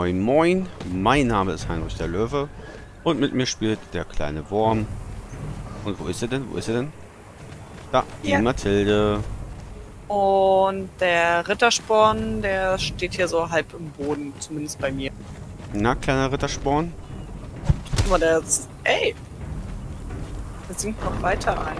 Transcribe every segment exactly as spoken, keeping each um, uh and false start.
Moin Moin, mein Name ist Heinrich der Löwe und mit mir spielt der kleine Wurm. Und wo ist er denn? Wo ist er denn? Da, Ja. die Mathilde. Und der Rittersporn, der steht hier so halb im Boden, zumindest bei mir. Na, kleiner Rittersporn. Guck mal, der ist... Ey! Der sinkt noch weiter ein.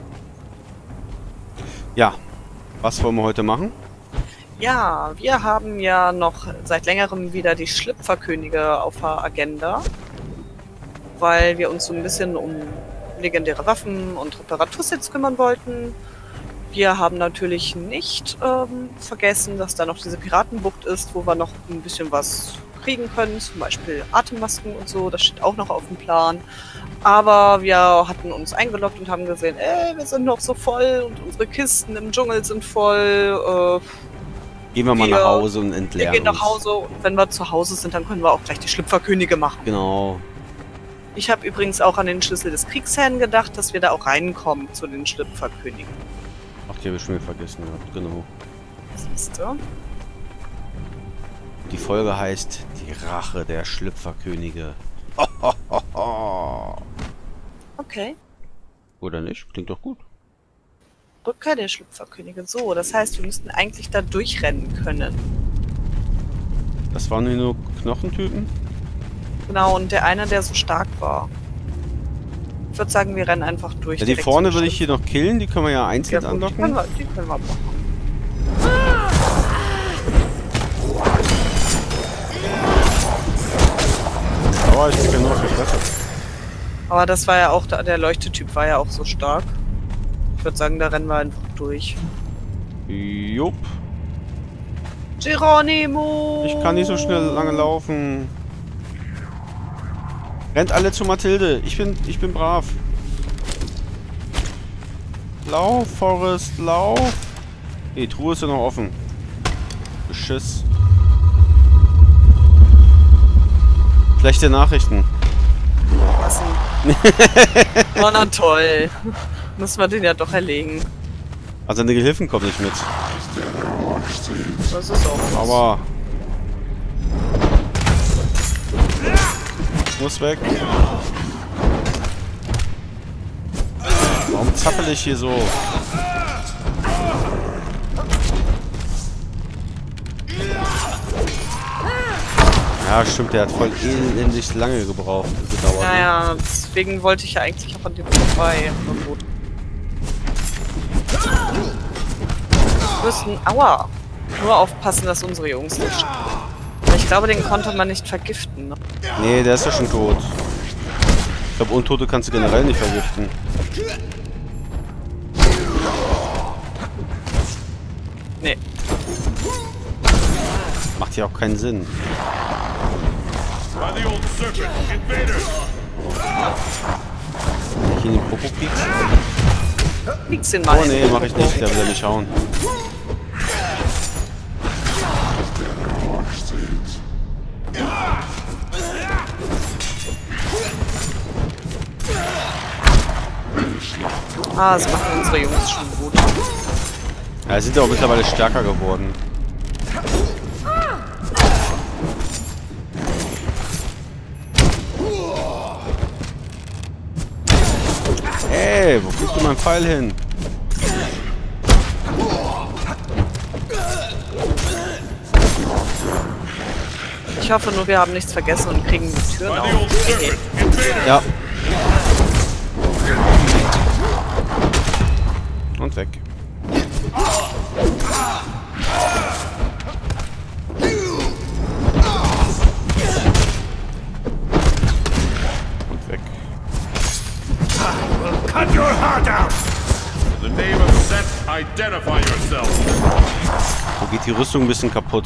Ja, was wollen wir heute machen? Ja, wir haben ja noch seit längerem wieder die Schlüpferkönige auf der Agenda. Weil wir uns so ein bisschen um legendäre Waffen und Reparatursets kümmern wollten. Wir haben natürlich nicht ähm, vergessen, dass da noch diese Piratenbucht ist, wo wir noch ein bisschen was kriegen können, zum Beispiel Atemmasken und so, das steht auch noch auf dem Plan. Aber wir hatten uns eingeloggt und haben gesehen, ey, wir sind noch so voll und unsere Kisten im Dschungel sind voll. Äh, Gehen wir mal wir, nach Hause und entleeren Wir gehen nach uns. Hause und wenn wir zu Hause sind, dann können wir auch gleich die Schlüpferkönige machen. Genau. Ich habe übrigens auch an den Schlüssel des Kriegsherrn gedacht, dass wir da auch reinkommen zu den Schlüpferkönigen. Ach, die habe ich schon wieder vergessen gehabt, genau. Siehst du? Die Folge heißt Die Rache der Schlüpferkönige. Ho, ho, ho, ho. Okay. Oder nicht? Klingt doch gut. Rückkehr der Schlüpferkönige. So, das heißt, wir müssten eigentlich da durchrennen können. Das waren hier nur Knochentypen? Genau, und der eine, der so stark war. Ich würde sagen, wir rennen einfach durch. Ja, die direkt vorne zum würde ich hier noch killen, die können wir ja einzeln Ja, gut, die anlocken. können wir, die können wir machen. Aber ich bin nur auf die Fresse. Aber das war ja auch, der Leuchtetyp war ja auch so stark. Ich würde sagen, da rennen wir einfach durch. Jupp. Geronimo! Ich kann nicht so schnell lange laufen. Rennt alle zu Mathilde. Ich bin, ich bin brav. Lauf, Forrest, lauf. Die Truhe ist ja noch offen. Beschiss. Schlechte Nachrichten. Was denn? Oh, na toll. Müssen wir den ja doch erlegen. Also seine Gehilfen kommen nicht mit. Das ist auch was. Aber... Ich muss weg. Warum zappel ich hier so? Ja, stimmt, der hat voll elendig lange gebraucht, gedauert. Ne? Naja, deswegen wollte ich ja eigentlich auch an dem vorbei. Aber gut. Wir müssen, aua, nur aufpassen, dass unsere Jungs nicht sterben. Aber ich glaube, den konnte man nicht vergiften. Ne? Nee, der ist ja schon tot. Ich glaube, Untote kannst du generell nicht vergiften. Nee. Macht ja auch keinen Sinn. Ich in den Popo piekst? Pieks den mal. Oh nee, mach ich nicht, der will ja nicht hauen. Ah, das machen unsere Jungs schon gut. Ja, sind ja auch mittlerweile stärker geworden. Hey, wo kriegst du meinen Pfeil hin? Ich hoffe nur, wir haben nichts vergessen und kriegen die Türen auf. Okay. Ja. Und weg. Und weg. Cut your heart out! In the name of Set, identify yourself. So geht die Rüstung ein bisschen kaputt.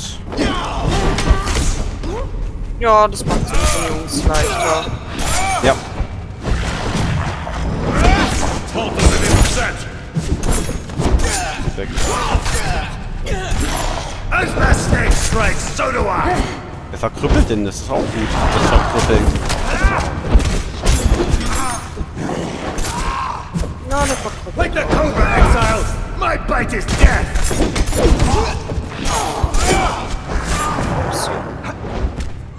Ja, das macht es unseren Jungs leichter. Ja. Halt in the name of Set. Weg. As the snake strikes, so do I! Wer verkrüppelt denn? Das ist auch gut. Das Verkrüppeln. Ja, das war gut. Like the Cobra exiles, my bite is death!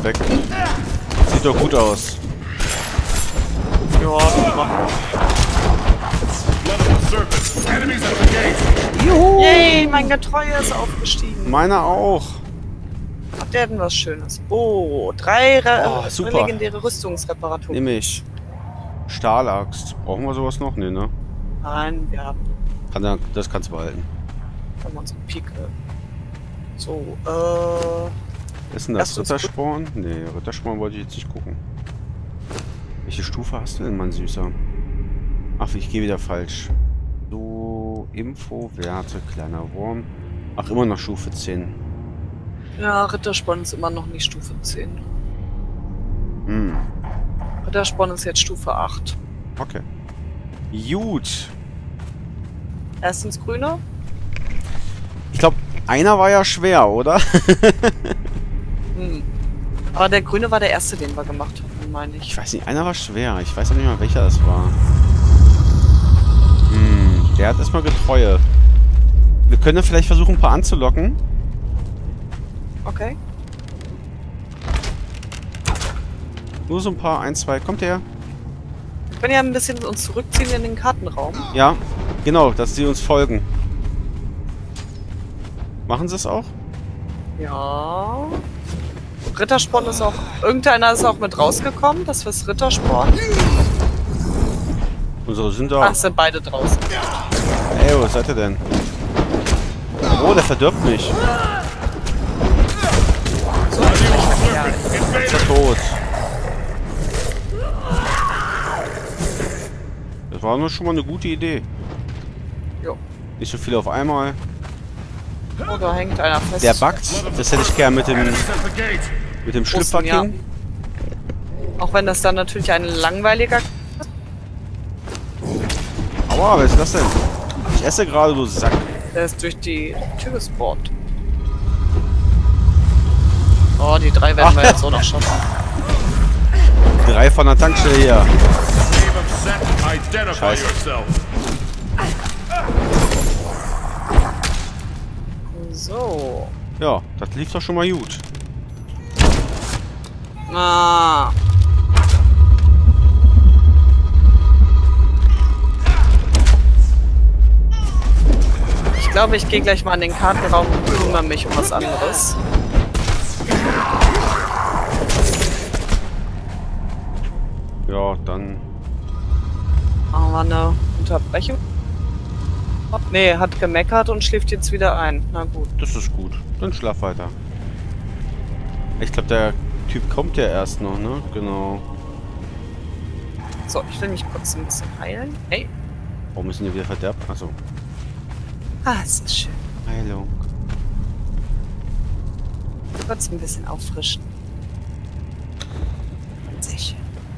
weg. Sieht doch gut aus. Ja, das machen Blood of the serpent. Enemies at the gate. wir. Yay, mein Getreu ist aufgestiegen. Meiner auch. Habt ihr denn was Schönes? Oh, drei Re Oh, super. legendäre Rüstungsreparaturen. Nämlich Stahlaxt. Brauchen wir sowas noch? Nee, ne? Nein, wir haben, Kann er, das kannst du behalten. haben unsere Pike. So, äh... Ist denn das Lass uns Rittersporn? Nee, Rittersporn wollte ich jetzt nicht gucken. Welche Stufe hast du denn, mein Süßer? Ach, ich gehe wieder falsch. So, Info, Werte, kleiner Wurm. Ach, immer noch Stufe zehn. Ja, Rittersporn ist immer noch nicht Stufe zehn. Hm, Rittersporn ist jetzt Stufe acht. okay. Gut. Erstens grüne. Ich glaube, einer war ja schwer, oder? Hm. Aber der grüne war der erste, den wir gemacht haben, meine ich. Ich weiß nicht, einer war schwer. Ich weiß auch nicht mal, welcher das war. Hm, der hat erstmal Getreue. Wir können ja vielleicht versuchen, ein paar anzulocken. Okay. Nur so ein paar, ein, zwei. Kommt her. Wir können ja ein bisschen uns zurückziehen in den Kartenraum. Ja, genau, dass sie uns folgen. Machen sie es auch? Ja. Rittersporn ist auch... Irgendeiner ist auch mit rausgekommen, das fürs Rittersporn. Unsere sind da. Ach, sind beide draußen. Ey, wo seid ihr denn? Oh, der verdirbt mich. So, ja. Ist er tot. Das war nur schon mal eine gute Idee. Jo. Nicht so viel auf einmal. Oh, da hängt einer fest. Der buggt. Das hätte ich gern mit dem, Enemies at the gate. mit dem Osten, Schlüpferking. Auch wenn das dann natürlich ein langweiliger... Aua, was ist das denn? Ich esse gerade, du Sack. Der ist durch die Tür gespawnt. Oh, die drei werden Ach. wir jetzt auch noch schaffen. Drei von der Tankstelle hier. Name of Set. Identify Scheiße. yourself. So. Ja, das lief doch schon mal gut. Ah. Ich glaube, ich gehe gleich mal in den Kartenraum und kümmere mich um was anderes. Ja, dann. Machen wir eine Unterbrechung. Nee, hat gemeckert und schläft jetzt wieder ein. Na gut. Das ist gut. Dann schlaf weiter. Ich glaube, der Typ kommt ja erst noch, ne? Genau. So, ich will mich kurz ein bisschen heilen. Hey. Warum müssen die wieder verderbt? Achso. Ah, es ist schön. Heilung. Kurz ein bisschen auffrischen. Sehr schön.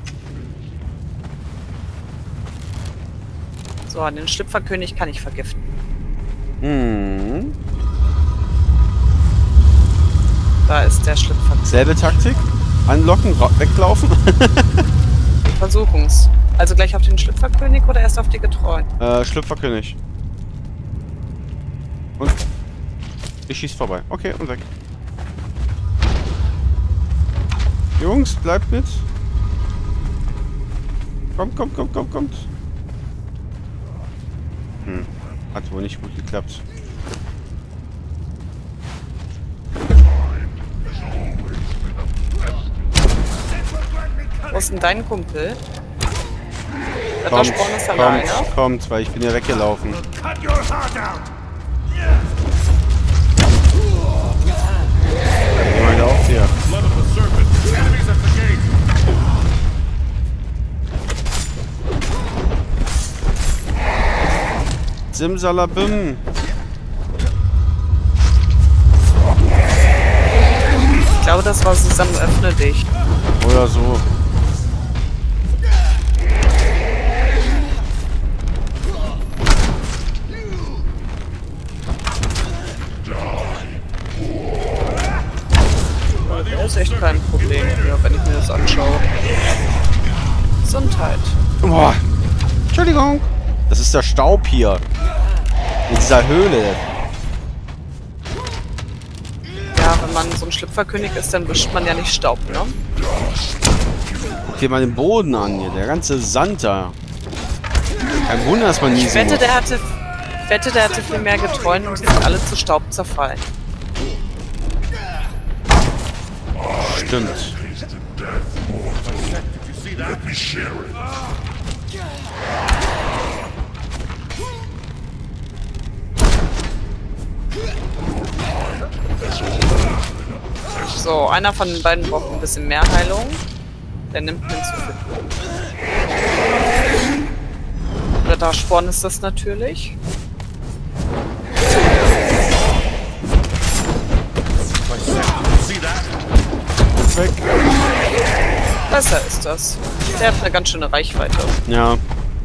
So, den Schlüpferkönig kann ich vergiften. Hm. Da ist der Schlüpferkönig. Selbe Taktik. Anlocken, ra- weglaufen. Wir versuchen's. Also gleich auf den Schlüpferkönig oder erst auf die Getreuen? äh, Schlüpferkönig. Und ich schieß vorbei. Okay, und weg. Jungs, bleibt mit. Kommt, kommt, kommt, kommt, kommt. Hm, hat wohl nicht gut geklappt. Wo ist denn dein Kumpel? Der Kommt, Sporn ist alleine. kommt, kommt, weil ich bin ja weggelaufen. Cut your heart out. Ich meine auch hier. Blood of the serpent. Enemies at the gate. Simsalabim. Ich glaube, das war zusammen öffne dich. Oder so. Das ist echt kein Problem, ja, wenn ich mir das anschaue. Gesundheit. Boah. Entschuldigung. Das ist der Staub hier. In dieser Höhle. Ja, wenn wenn man so ein Schlüpferkönig ist, dann wischt man ja nicht Staub, ne? Guck dir mal den Boden an hier, der ganze Sand da. Kein Wunder, dass man nie Ich so wette, macht. der hatte, ich wette, der hatte viel mehr Getreuen und die sind alle zu Staub zerfallen. Stimmt. Did you see that? Let me share it. So, einer von den beiden braucht ein bisschen mehr Heilung. Der nimmt mir zu viel. Rittersporn ist das natürlich. See that? Weg. Besser ist das. Der hat eine ganz schöne Reichweite. Ja.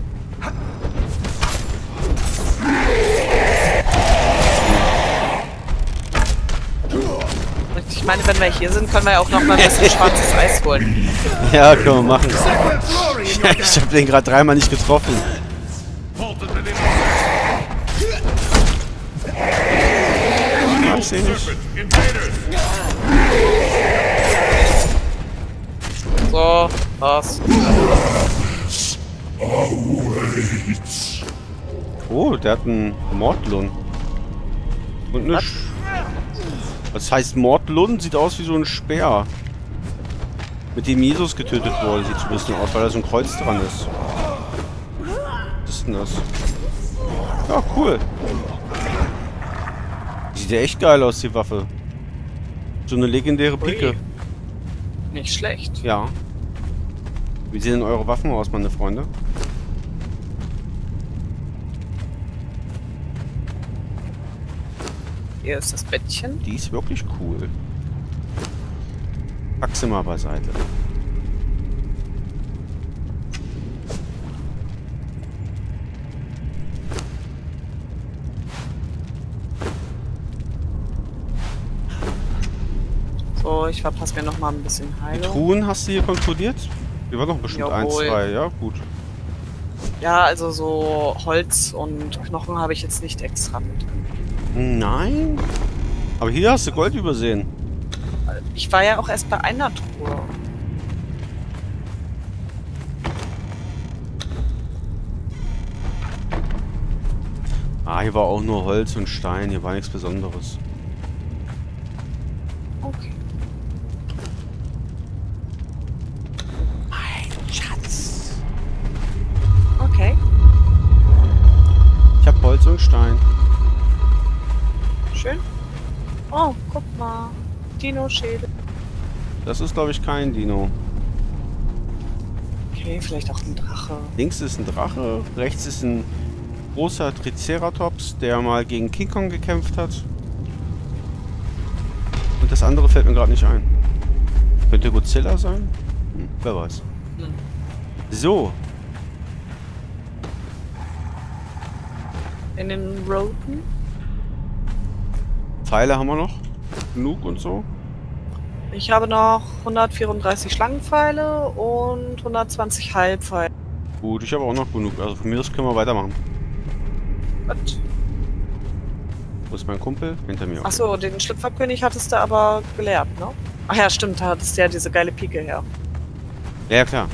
Ich meine, wenn wir hier sind, können wir ja auch noch mal ein bisschen schwarzes Eis holen. Ja, können wir machen. Ich habe den gerade dreimal nicht getroffen. Halt in the name Ah, ich sehe nicht. of invaders. So, was? Oh, der hat einen Mordlund. Und eine Was? Sch Was heißt Mordlund? Sieht aus wie so ein Speer. Mit dem Jesus getötet wurde. Sieht so ein bisschen aus, weil da so ein Kreuz dran ist. Was ist denn das? Ja, cool. Sieht ja echt geil aus, die Waffe. So eine legendäre Pike. Ui. Nicht schlecht. Ja. Wie sehen denn eure Waffen aus, meine Freunde? Hier ist das Bettchen. Die ist wirklich cool. Pack sie mal beiseite. So, ich verpasse mir noch mal ein bisschen Die Heilung. Truhen hast du hier kontrolliert? Hier war noch bestimmt eins, Jawohl. zwei. Ja, gut. Ja, also so Holz und Knochen habe ich jetzt nicht extra mit. Nein. Aber hier hast du Gold übersehen. Ich war ja auch erst bei einer Truhe. Ah, hier war auch nur Holz und Stein. Hier war nichts Besonderes. Okay. Mein Schatz. Okay. Ich hab Holz und Stein. Schön. Oh, guck mal. Dino-Schädel. Das ist, glaube ich, kein Dino. Okay, vielleicht auch ein Drache. Links ist ein Drache. Rechts ist ein großer Triceratops, der mal gegen King Kong gekämpft hat. Und das andere fällt mir gerade nicht ein. Könnte Godzilla sein? Hm, wer weiß. Hm. So. In den Roten. Pfeile haben wir noch. Genug und so. Ich habe noch hundertvierunddreißig Schlangenpfeile und hundertzwanzig Heilpfeile. Gut, ich habe auch noch genug. Also von mir aus können wir weitermachen. Gut. Wo ist mein Kumpel? Hinter mir. Achso, den Schlüpferkönig hattest du aber gelehrt, ne? Ach ja, stimmt, da hattest du ja diese geile Pike her. Ja, ja, klar.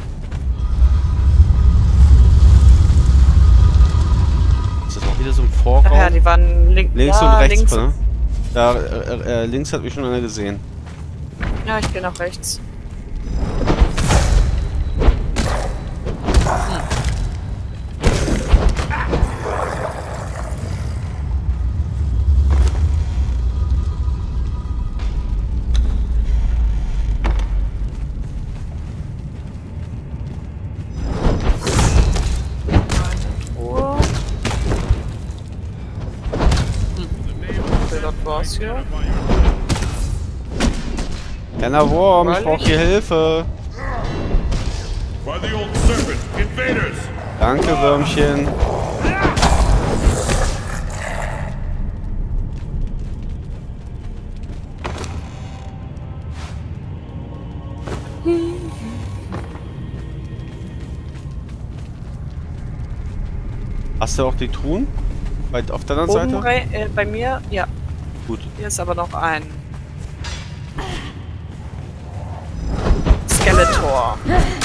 Ist das auch wieder so ein Vorraum? Ach ja, die waren link Links ja, und rechts, links. ne? Da, äh, äh, links hat mich schon einer gesehen. Ja, ich gehe nach rechts. Ruhe. Hm. Okay, das war's hier. Kleiner Wurm, ich brauche hier Hilfe. By the old serpent, invaders! Danke, Würmchen. Hast du auch die Truhen? Bei, auf der anderen Oben Seite? rei- äh, bei mir, ja. Gut. Hier ist aber noch ein. Ja.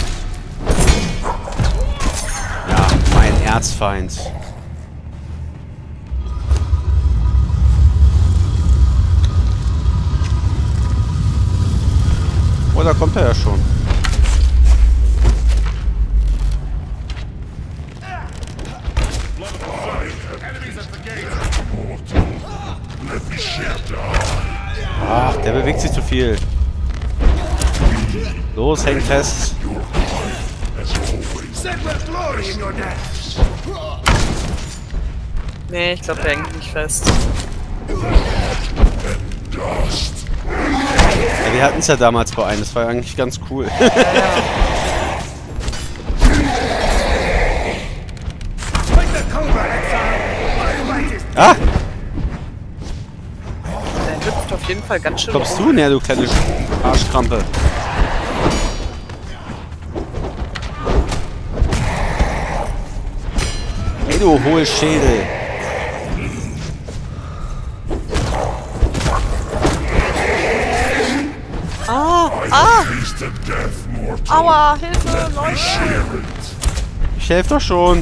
Ja, mein Erzfeind. Oh, da kommt er ja schon. Ach, der bewegt sich zu viel. Los, häng fest. Nee, ich glaube, der hängt nicht fest. Ja, wir hatten es ja damals bei einem. Das war eigentlich ganz cool. Ja, ja. Ah! Der hüpft auf jeden Fall ganz schön Kommst rum. du näher, du kleine Arschkrampe? Hey, du Hohlschädel. Ah! Ah! Aua! Hilfe! Leute! Ich helfe doch schon.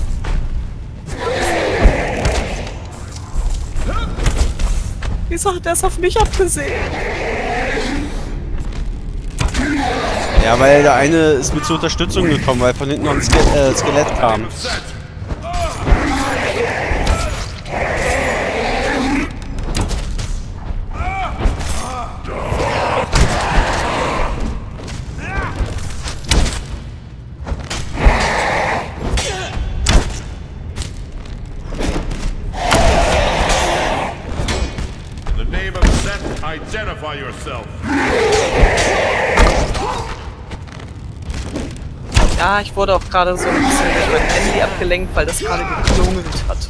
Wieso hat er es auf mich abgesehen? Ja, weil der eine ist mit zur Unterstützung gekommen, weil von hinten noch ein Ske äh, Skelett kam. In the name of Set, identify yourself. Ja, ich wurde auch gerade so ein bisschen durch mein Handy abgelenkt, weil das gerade geklungelt hatte.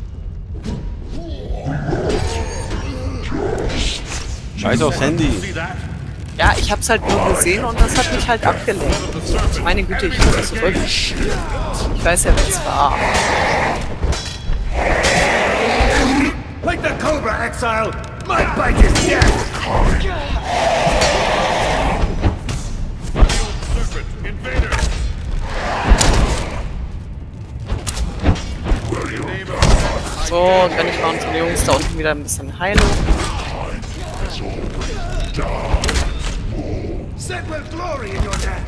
Scheiß aufs Handy. See that? Ja, ich hab's halt nur gesehen und das hat mich halt abgelenkt. Meine Güte, ich muss zurück. Ich weiß ja, wer es war. Like the Cobra, Exile! My bite is death! Serpent, invader. In the name of Set, So, und wenn ich mal unsere Jungs da unten wieder ein bisschen heile. Set will glory in your death!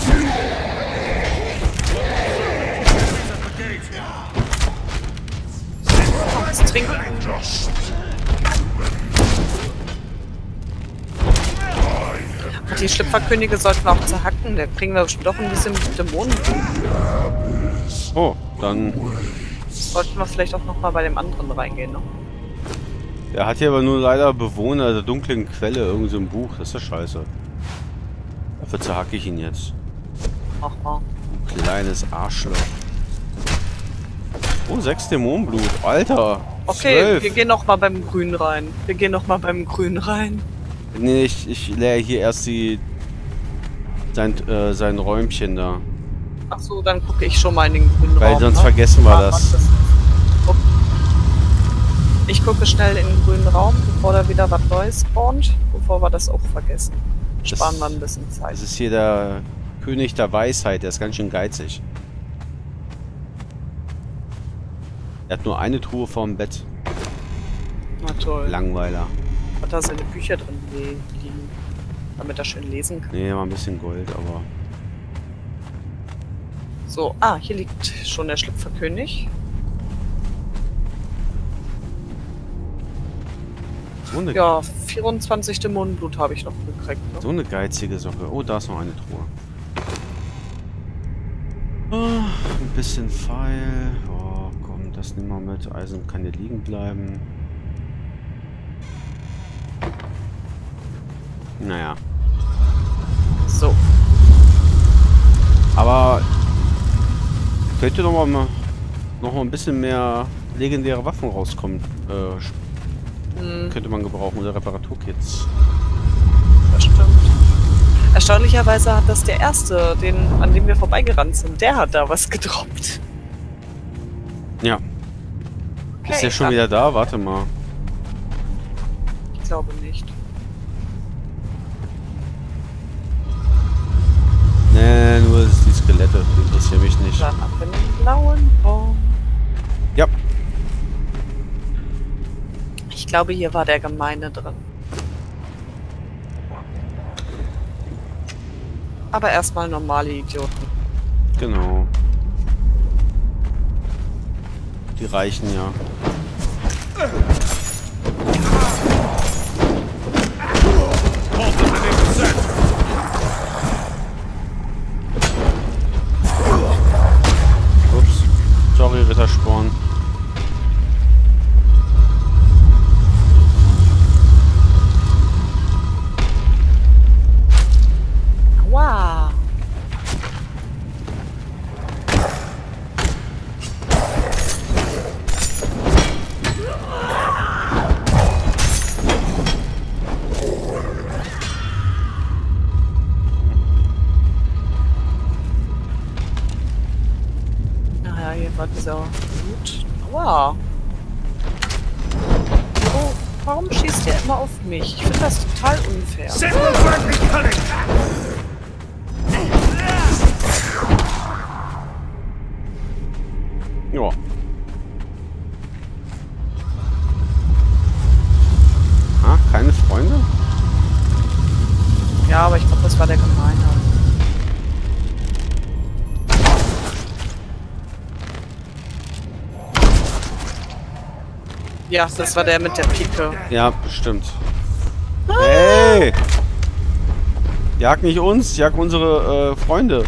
Was trinken. Und die Schlüpferkönige sollten wir auch zerhacken. Da kriegen wir bestimmt doch ein bisschen Dämonen. Oh, dann... Sollten wir vielleicht auch noch mal bei dem anderen reingehen, ne? Der hat hier aber nur leider Bewohner der dunklen Quelle, irgend so ein Buch. Das ist ja scheiße. Dafür zerhacke ich ihn jetzt. Aha. Kleines Arschloch. Oh, sechs Dämonenblut. Alter. Okay, zwölf. wir gehen noch mal beim Grün rein. Wir gehen noch mal beim Grün rein. Nee, ich, ich leere hier erst die... Sein, äh, sein Räumchen da. Ach so, dann gucke ich schon mal in den grünen Weil Raum. sonst ne? vergessen wir Ja, das. Guck. Ich gucke schnell in den grünen Raum, bevor da wieder was Neues spawnt, bevor wir das auch vergessen. Sparen wir ein bisschen Zeit. Das ist hier der König der Weisheit, der ist ganz schön geizig. Er hat nur eine Truhe vorm Bett. Na toll. Langweiler. Hat da seine Bücher drin liegen, damit er schön lesen kann. Nee, war ein bisschen Gold, aber... So, ah, hier liegt schon der Schlüpferkönig. So eine, Ja, vierundzwanzig Dämonenblut habe ich noch gekriegt. so Ne? eine geizige Socke. Oh, da ist noch eine Truhe. Oh, ein bisschen Pfeil. Oh, komm, das nehmen wir mit. Eisen kann hier liegen bleiben. Naja. So, Aber könnte noch mal, noch mal ein bisschen mehr legendäre Waffen rauskommen. Äh, hm, könnte man gebrauchen oder Reparaturkits. das stimmt. Erstaunlicherweise hat das der erste, den, an dem wir vorbeigerannt sind, der hat da was gedroppt. Ja. Okay, Ist der schon dann- wieder da? Warte mal. Ich glaube nicht. Nee, nur die Skelette. Die interessieren mich nicht. Dann ab in den blauen Raum. Ja. Ich glaube, hier war der Gemeine drin. Aber erstmal normale Idioten. Genau. Die reichen ja. Ups. Sorry, Rittersporn. Wow. Naja, hier war dieser Blut. Wow. Oh, warum schießt der immer auf mich? Ich finde das total unfair. Sin will grant me cunning! Ja. Ah, keine Freunde? Ja, aber ich glaube, das war der Gemeine. Ja, das war der mit der Pike. Ja, bestimmt. Hey! Jag nicht uns, jag unsere äh, Freunde.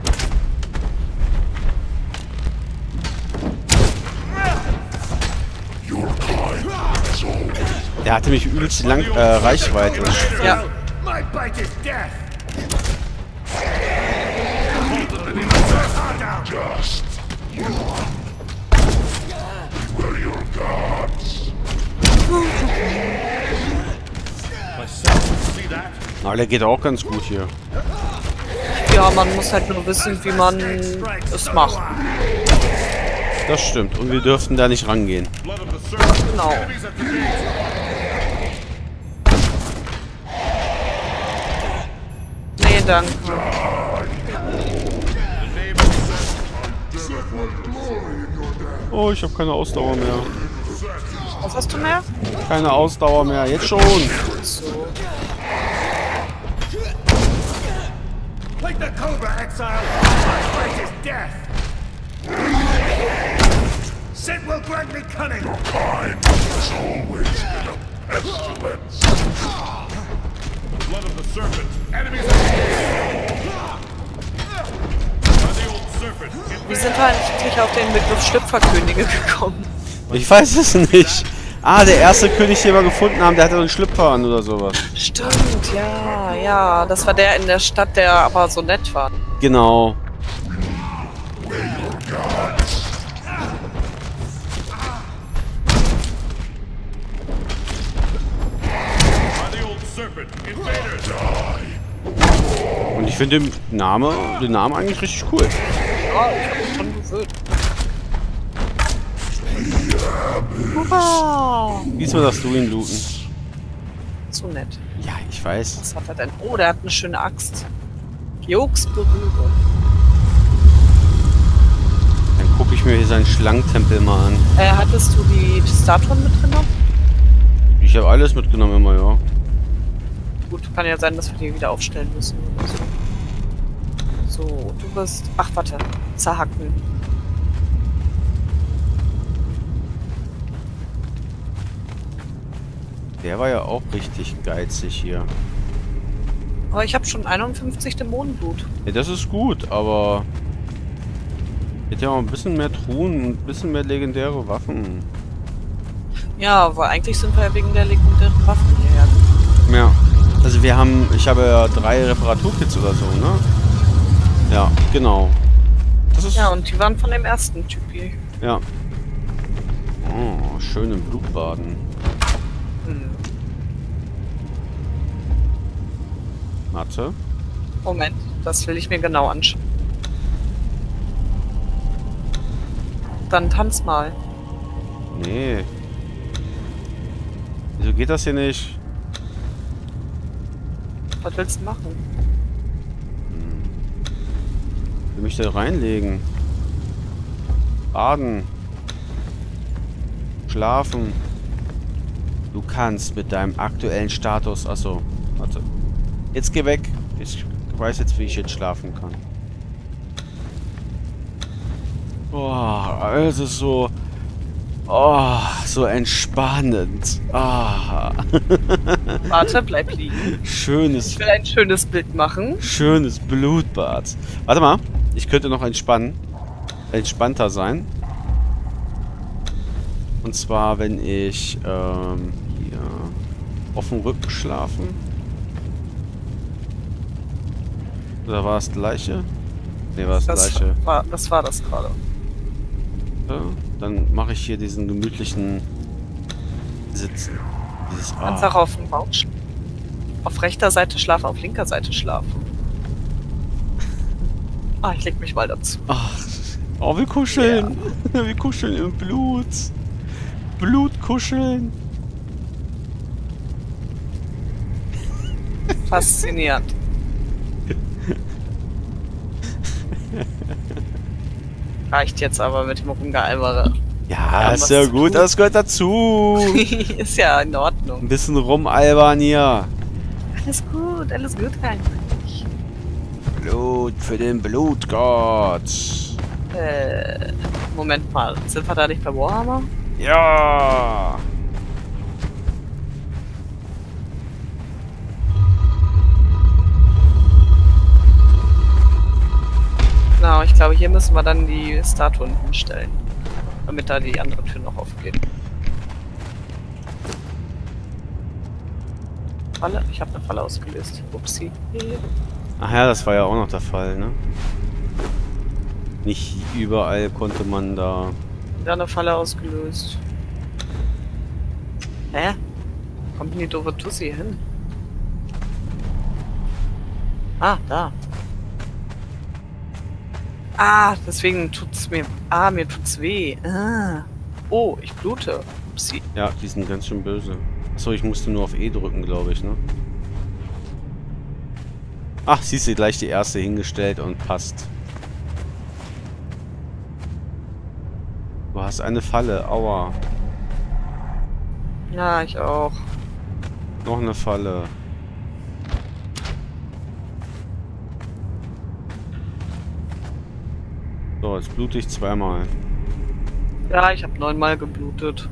Der hatte mich übelst lang äh, Reichweite. Ja. My bite is death! Just were your gods. See that? Aber der geht auch ganz gut hier. Ja, man muss halt nur wissen, wie man es macht. Das stimmt. Und wir dürften da nicht rangehen. Blood of the serpent. Genau. Enemies at the gate. Nee, danke. The name of Seth. Oh, ich habe keine Ausdauer mehr. Was hast du mehr? Keine Ausdauer mehr. Jetzt schon. So. Like the Cobra, exile! My bite is death! Sin will grant me cunning! Your kind has always been a pestilence. Blood of the serpent. Enemies at the gate. By the old serpent. Wie sind wir eigentlich auf den Begriff Schlüpferkönige gekommen? Ich weiß es nicht. Ah, der erste König, den wir gefunden haben, der hatte einen Schlüpfer an oder sowas. Stimmt, ja, ja. Das war der in der Stadt, der aber so nett war. Genau. By the old serpent. Invaders. Und ich finde den Name, den Namen eigentlich richtig cool. Ja, ich hab mich schon gewöhnt. Wow. Diesmal darfst du ihn looten. Zu nett. Ja, ich weiß. Was hat er denn? Oh, der hat eine schöne Axt. Jokes Berührung. Dann gucke ich mir hier seinen Schlangentempel mal an. Äh, hattest du die Statuen mitgenommen? Ich habe alles mitgenommen immer, ja. Gut, kann ja sein, dass wir die wieder aufstellen müssen oder so. So, du bist... Ach, warte. Zerhacken. Der war ja auch richtig geizig hier. Aber ich habe schon einundfünfzig Dämonenblut. Ja, das ist gut, aber... Hätte ja auch ein bisschen mehr Truhen und ein bisschen mehr legendäre Waffen. Ja, aber eigentlich sind wir ja wegen der legendären Waffen hierher. Ja. Also wir haben... Ich habe ja drei Reparaturkits oder so, ne? Ja, genau. Das ist... Ja, und die waren von dem ersten Typ hier. Ja. Oh, schön im Blutbaden. Hm. Warte. Moment, das will ich mir genau anschauen. Dann tanz mal. Nee. Wieso geht das hier nicht? Was willst du machen? will mich da reinlegen. Baden. Schlafen. Du kannst mit deinem aktuellen Status... Achso, warte. Jetzt geh weg. Ich weiß jetzt, wie ich jetzt schlafen kann. Boah, also so... Oh, so entspannend. Ah. Warte, bleib liegen. Schönes... Ich will ein schönes Bild machen. Schönes Blutbad. Warte mal, ich könnte noch entspannen. Entspannter sein. Und zwar, wenn ich ähm, hier auf dem Rücken schlafen. Oder war das gleiche? Ne, war das, Das gleiche. war, das war das gerade. Ja, dann mache ich hier diesen gemütlichen Sitzen. Dieses Kannst Ah. auch auf dem Bauch schlafen. Auf rechter Seite schlafen, auf linker Seite schlafen. Ah, ich leg mich mal dazu. Ach. Oh, wir kuscheln. Ja. Wir kuscheln im Blut. Blut kuscheln. Faszinierend. Reicht jetzt aber mit dem Rumgealbere. Ja, Ja, ist was ja zu gut, tun. das gehört dazu. Ist ja in Ordnung. Ein bisschen rumalbern hier. Alles gut, alles gut eigentlich. Blut für den Blutgott. Äh, Moment mal, sind wir da nicht bei Warhammer? Ja. Genau, ich glaube, hier müssen wir dann die Statuen hinstellen. Damit da die andere Tür noch aufgeht. Falle? Ich habe eine Falle ausgelöst. Upsi. Ach ja, das war ja auch noch der Fall, ne? Nicht überall konnte man da... Wieder eine Falle ausgelöst. Hä? Wo kommt denn die doofe Tussi hin? Ah, da. Ah, deswegen tut's mir... Ah, mir tut's weh. Ah. Oh, ich blute. Upsi. Ja, die sind ganz schön böse. Achso, ich musste nur auf E drücken, glaube ich, ne? Ach, siehst du, gleich die erste hingestellt und passt. Du hast eine Falle, aua. Ja, ich auch. Noch eine Falle. So, jetzt blute ich zweimal. Ja, ich habe neunmal geblutet.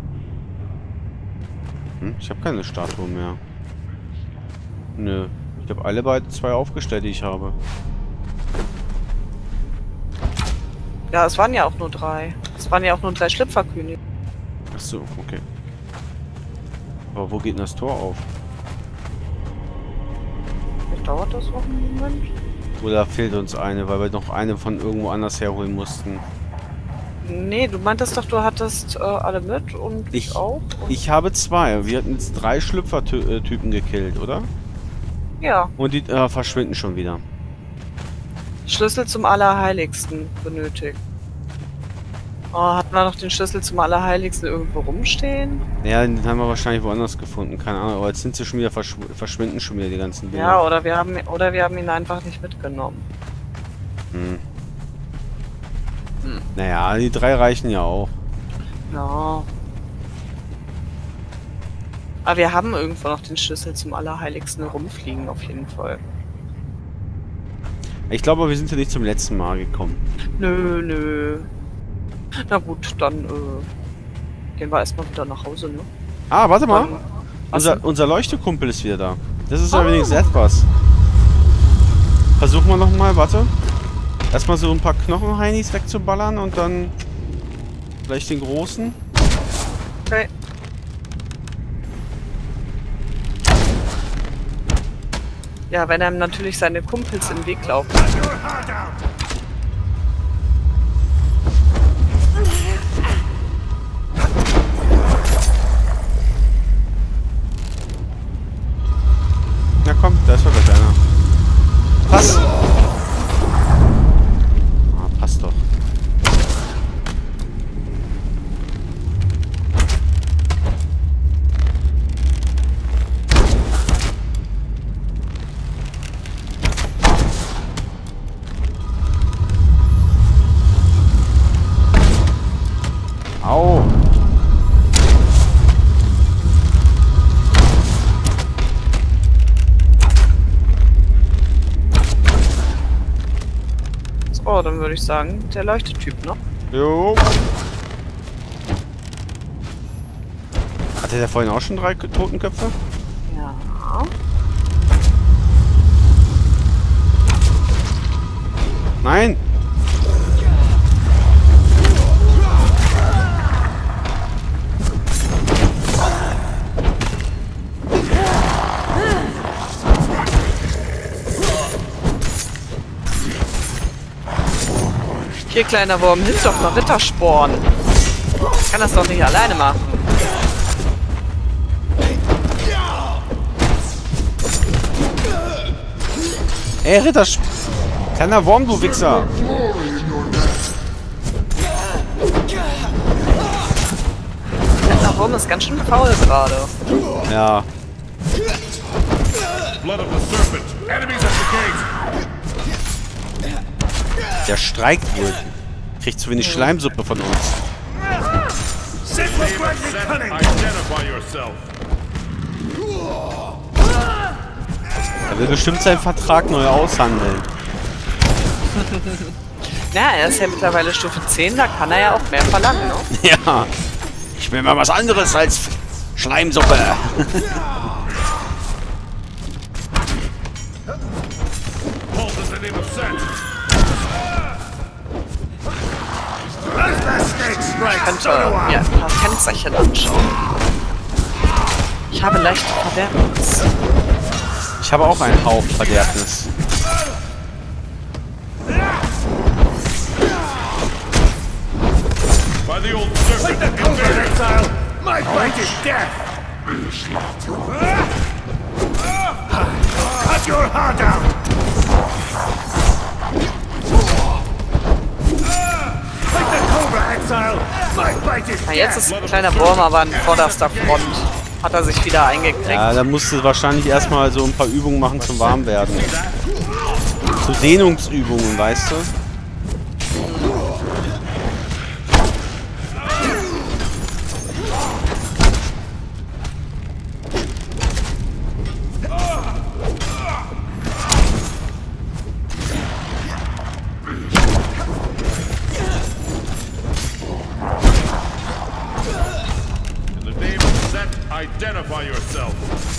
Hm, ich habe keine Statue mehr. Nö. Ich habe alle beide zwei aufgestellt, die ich habe. Ja, es waren ja auch nur drei. Es waren ja auch nur drei Schlüpferkönige. Ach so, okay. Aber wo geht denn das Tor auf? Vielleicht dauert das noch einen Moment. Oder fehlt uns eine, weil wir noch eine von irgendwo anders herholen mussten? Nee, du meintest doch, du hattest äh, alle mit und ich, Ich- auch. Und Ich habe zwei. Wir hatten jetzt drei Schlüpfertypen gekillt, oder? ja, Und die äh, verschwinden schon wieder. Schlüssel zum Allerheiligsten benötigt. Oh, hatten wir noch den Schlüssel zum Allerheiligsten irgendwo rumstehen? Ja, den haben wir wahrscheinlich woanders gefunden. Keine Ahnung, aber jetzt sind sie schon wieder verschw verschwinden schon wieder die ganzen Bilder. Ja, oder wir haben oder wir haben ihn einfach nicht mitgenommen. Hm. Hm. Naja, die drei reichen ja auch. Ja. Aber wir haben irgendwo noch den Schlüssel zum Allerheiligsten rumfliegen, auf jeden Fall. Ich glaube, wir sind ja nicht zum letzten Mal gekommen. Nö, nö. Na gut, dann äh, gehen wir erstmal wieder nach Hause, ne? Ah, warte mal. Dann, was Unser, denn? unser Leuchtekumpel ist wieder da. Das ist Ah. ja wenigstens etwas. Versuchen wir nochmal, warte. Erstmal so ein paar Knochenheinis wegzuballern und dann vielleicht den großen. Okay. Ja, wenn einem natürlich seine Kumpels im Weg laufen. Let your heart out! Na komm, da ist doch gleich einer. Pass! Ah, passt doch. So, dann würde ich sagen, der Leuchtetyp, ne? Jo. Hatte der vorhin auch schon drei Totenköpfe? Ja. Nein! Hier, kleiner Wurm, hilf doch mal Rittersporn. Ich kann das doch nicht alleine machen. Ey, Ritter! Kleiner Wurm, du Wichser! Der Wurm ist ganz schön faul gerade. Ja. Blood of the serpent. Enemies at the gate. Der streikt wohl. Kriegt zu wenig Schleimsuppe von uns. Set will Name grant of me Set, cunning. identify yourself. Er will bestimmt seinen Vertrag neu aushandeln. Ja, er ist ja mittlerweile Stufe zehn, da kann er ja auch mehr verlangen, ne? Ja. Ich will mal was anderes als Schleimsuppe. Halt in the name of Set. Those last snakes strike. Könnte So do I. ja, ein paar Kennzeichen anschauen. Ich habe leichte Verderbnis. Ich habe auch einen Hauch Verderbnis. By the old Like serpent. the cobra in exile. My fate is death. Cut your heart out. Like the cobra exile. My fate is Na, jetzt death. ist ein kleiner Wurm aber an vorderster Front. Hat er sich wieder eingekriegt. Ja, da musst du wahrscheinlich erstmal so ein paar Übungen machen zum Warmwerden. So Dehnungsübungen, weißt du? In the name of Set, identify yourself.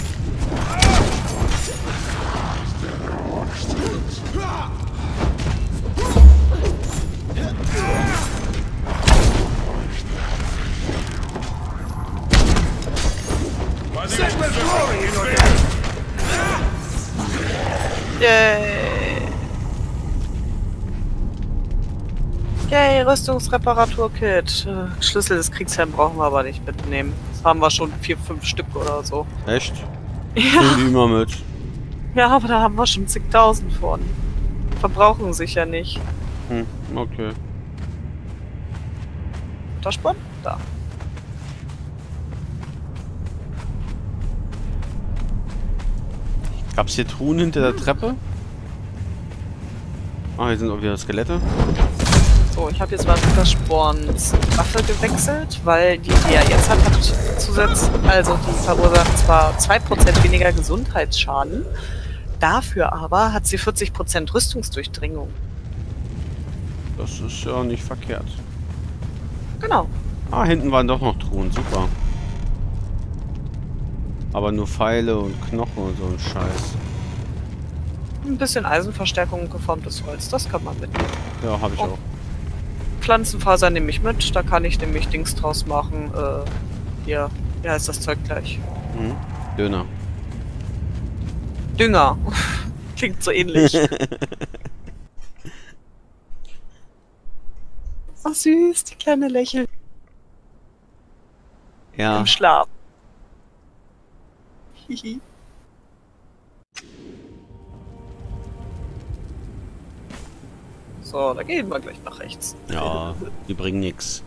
By the Set old with serpent. glory in your death. Yay! Yay, Rüstungsreparatur-Kit. Äh, Schlüssel des Kriegsherrn brauchen wir aber nicht mitnehmen. Das haben wir schon vier, fünf Stück oder so. Echt? Ja, Nehmen die immer mit. ja, aber da haben wir schon zigtausend von. Verbrauchen sich ja nicht. Hm, okay. Unterspann? Da. Gab's hier Truhen hinter der Treppe? Ah, hier sind auch wieder Skelette. So, ich habe jetzt mal Rittersporns Waffe gewechselt, weil die, die er jetzt hat, hat zusätzlich, also die verursacht zwar zwei Prozent weniger Gesundheitsschaden, dafür aber hat sie vierzig Prozent Rüstungsdurchdringung. Das ist ja nicht verkehrt. Genau. Ah, hinten waren doch noch Truhen, super. Aber nur Pfeile und Knochen und so ein Scheiß. Ein bisschen Eisenverstärkung und geformtes Holz, das kann man mitnehmen. Ja, habe ich Oh. auch. Pflanzenfaser nehme ich mit, da kann ich nämlich Dings draus machen. Äh, hier, wie heißt das Zeug gleich? Mhm. Döner. Dünger. Klingt so ähnlich. Ach süß, die kleine Lächeln Ja. im Schlaf. Hihi. So, da gehen wir gleich nach rechts. Ja, die bringen nix.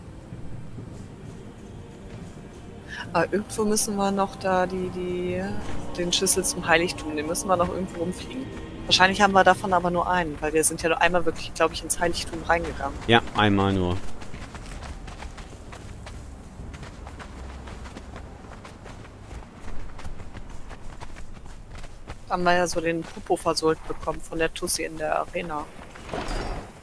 Aber irgendwo müssen wir noch da die, die, den Schlüssel zum Heiligtum, den müssen wir noch irgendwo rumfliegen. Wahrscheinlich haben wir davon aber nur einen, weil wir sind ja nur einmal wirklich, glaube ich, ins Heiligtum reingegangen. Ja, einmal nur. Da haben wir ja so den Popo versohlt bekommen von der Tussi in der Arena.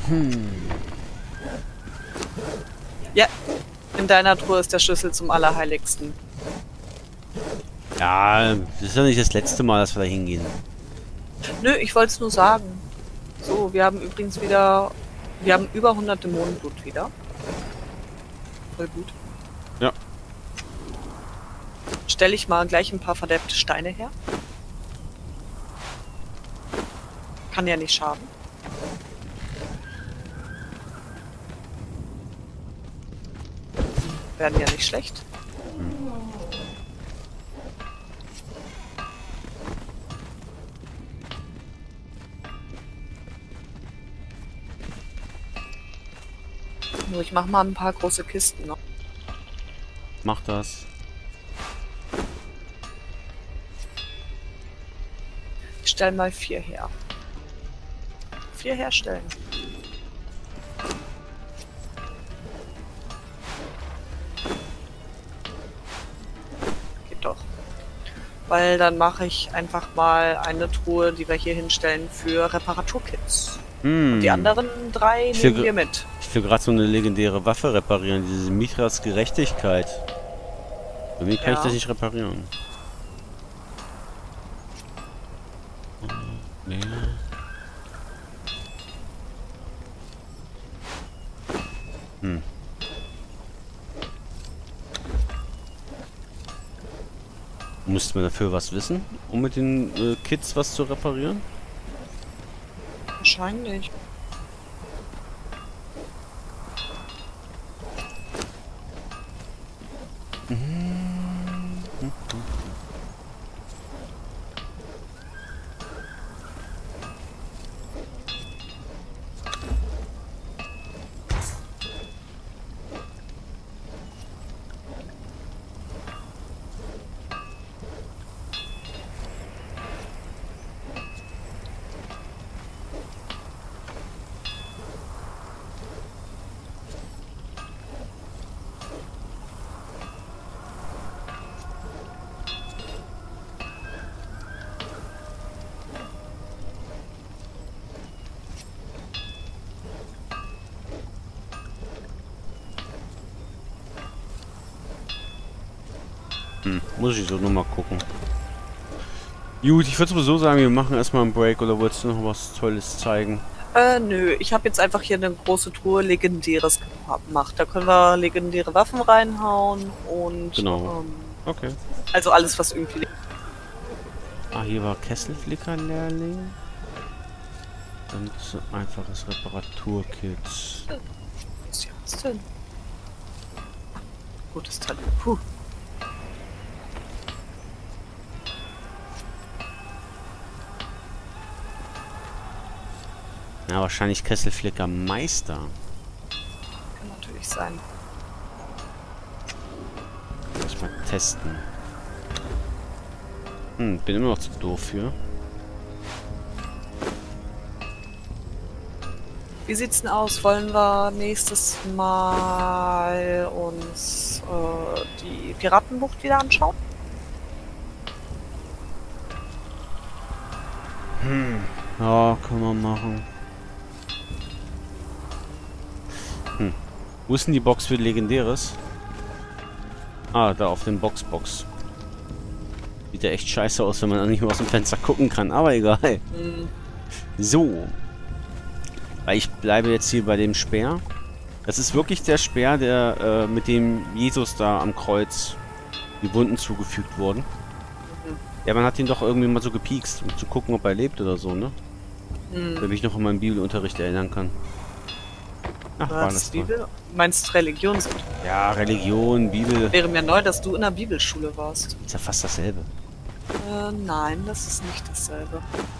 Hm. Ja, in deiner Truhe ist der Schlüssel zum Allerheiligsten. Ja, das ist ja nicht das letzte Mal, dass wir da hingehen. Nö, ich wollte es nur sagen. So, wir haben übrigens wieder... Wir haben über hundert Dämonenblut wieder. Voll gut. Ja. Stelle ich mal gleich ein paar verderbte Steine her. Kann ja nicht schaden. Werden ja nicht schlecht. Nur ich mach mal ein paar große Kisten noch. Mach das. Ich stell mal vier her. Vier herstellen. Geht doch. Weil dann mache ich einfach mal eine Truhe, die wir hier hinstellen, für Reparaturkits. Hm. Und die anderen drei Ich nehmen will wir mit. Ich will gerade so eine legendäre Waffe reparieren, diese Mithras Gerechtigkeit. Bei mir kann Ja. ich das nicht reparieren. Nee. Hm. Musste man dafür was wissen, um mit den äh, Kits was zu reparieren? Wahrscheinlich. Hm, muss ich so nur mal gucken. Gut, ich würde sowieso sagen, wir machen erstmal einen Break, oder wolltest du noch was Tolles zeigen? Äh, nö. Ich habe jetzt einfach hier eine große Truhe Legendäres gemacht. Da können wir legendäre Waffen reinhauen und... Genau. Ähm, Okay. also alles, was irgendwie... Ah, hier war Kesselflicker-Lehrling. Dann so einfaches Reparaturkit. Was ist das denn? Gutes Talent. Puh. Ja, wahrscheinlich Kesselflicker Meister. Kann natürlich sein. Lass mal testen. Hm, bin immer noch zu doof für. Wie sieht's denn aus? Wollen wir nächstes Mal uns äh, die Piratenbucht wieder anschauen? Ja, können wir machen. Hm. Wo ist denn die Box für Legendäres? Ah, da auf dem Boxbox. Sieht ja echt scheiße aus, wenn man nicht mehr aus dem Fenster gucken kann. Aber egal. Hm. So. Weil ich bleibe jetzt hier bei dem Speer. Das ist wirklich der Speer, der äh, mit dem Jesus da am Kreuz die Wunden zugefügt wurden. Mhm. Ja, man hat ihn doch irgendwie mal so gepiekst, um zu gucken, ob er lebt oder so, ne? Hm. Wenn ich noch an meinen Bibelunterricht erinnern kann. Ach, war Was? das toll. Bibel? Meinst Religion sind? Ja, Religion, Bibel. Wäre mir neu, dass du in der Bibelschule warst. Ist ja fast dasselbe. Äh, nein, das ist nicht dasselbe.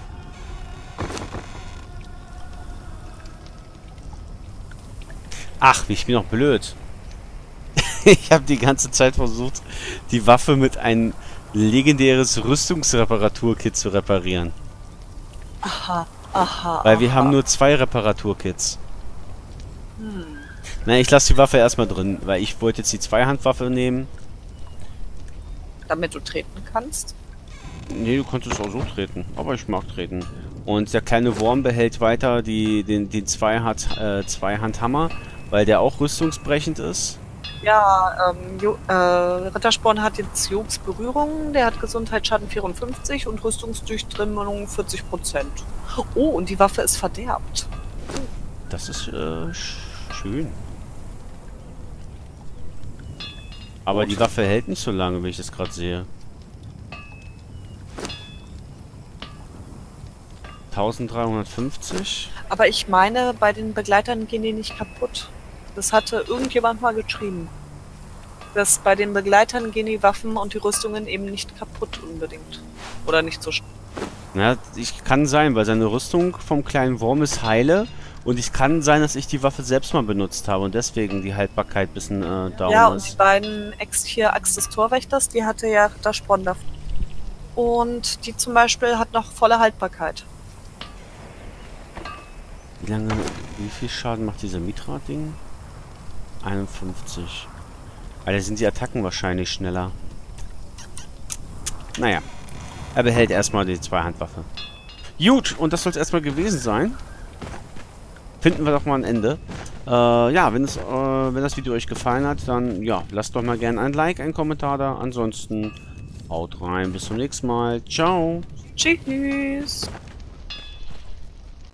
Ach, ich bin doch blöd. Ich habe die ganze Zeit versucht, die Waffe mit ein legendäres Rüstungsreparaturkit zu reparieren. Aha, aha. Weil wir aha. haben nur zwei Reparaturkits. Hm. Na, ich lasse die Waffe erstmal drin, weil ich wollte jetzt die Zweihandwaffe nehmen. Damit du treten kannst. Nee, du konntest auch so treten. Aber ich mag treten. Und der kleine Wurm behält weiter die, den, den Zweihand, äh, Zweihandhammer, weil der auch rüstungsbrechend ist. Ja, ähm, jo äh, Rittersporn hat jetzt Jobs Berührung, der hat Gesundheitsschaden vierundfünfzig und Rüstungsdurchdringung vierzig Prozent. Oh, und die Waffe ist verderbt. Das ist äh, schön. Aber Gut. die Waffe hält nicht so lange, wie ich das gerade sehe. dreizehnhundertfünfzig. Aber ich meine, bei den Begleitern gehen die nicht kaputt. Das hatte irgendjemand mal geschrieben. Dass bei den Begleitern gehen die Waffen und die Rüstungen eben nicht kaputt unbedingt. Oder nicht so schnell. Ja, ich kann sein, weil seine Rüstung vom kleinen Wurm ist heile. Und es kann sein, dass ich die Waffe selbst mal benutzt habe und deswegen die Haltbarkeit ein bisschen äh, down Ja, und ist. die beiden Ex hier Axt des Torwächters, die hatte ja Rittersporn da. Und die zum Beispiel hat noch volle Haltbarkeit. Wie lange, wie viel Schaden macht dieser Mitra-Ding? einundfünfzig. Alter, sind die Attacken wahrscheinlich schneller. Naja. Er behält erstmal die Zweihandwaffe. Gut, und das soll es erstmal gewesen sein. Finden wir doch mal ein Ende. Äh, ja, wenn, es, äh, wenn das Video euch gefallen hat, dann ja, lasst doch mal gerne ein Like, einen Kommentar da. Ansonsten haut rein. Bis zum nächsten Mal. Ciao. Tschüss.